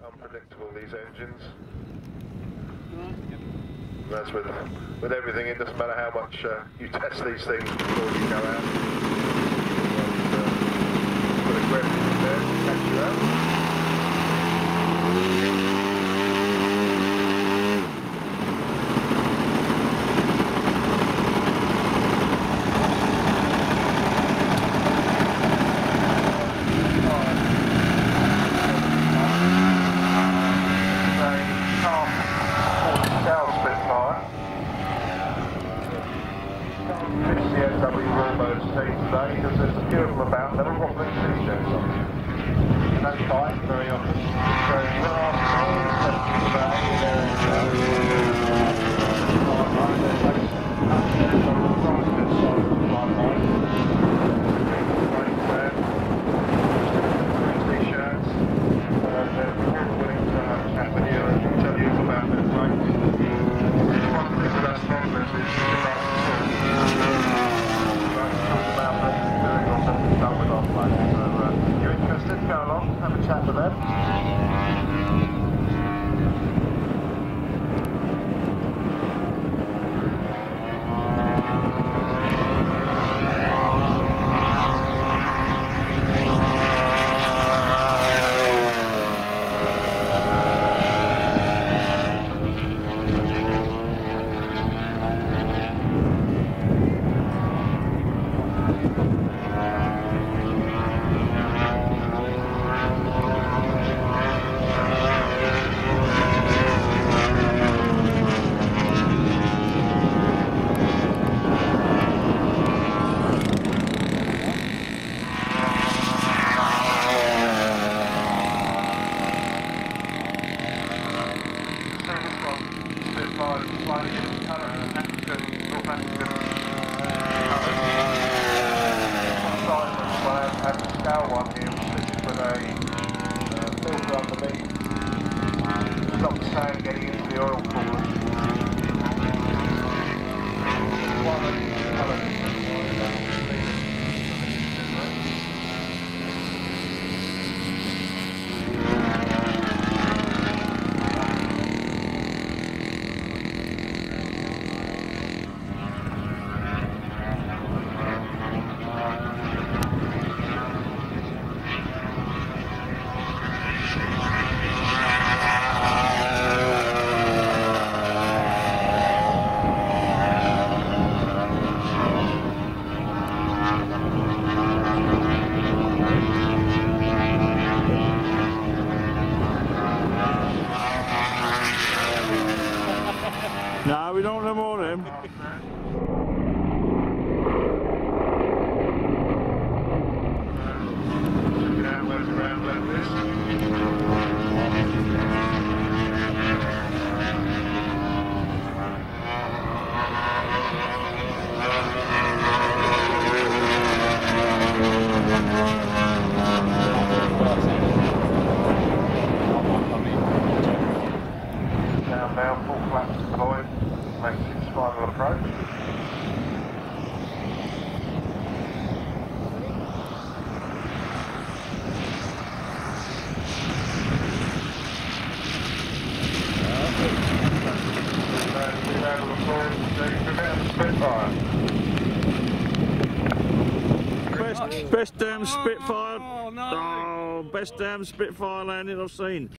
unpredictable, these engines. That's with everything. It doesn't matter how much you test these things before you go out. Put a grip in there to catch you out. Today, because there's a few of them about that are Rockland t-shirts on. And that's fine, very often. So we're t-shirts. They're willing to have a chat with you and tell you about their bikes. One thing with us Rockland is done with our flag. So you're interested, go along, have a chat with them. One here, which is with a filter underneath. Stop the sand getting into the oil coolers. No, we don't want more of him. Around like this. Down now, full flaps deployed, making its final approach. Best damn Spitfire. Oh, no. Oh, best damn Spitfire landing I've seen.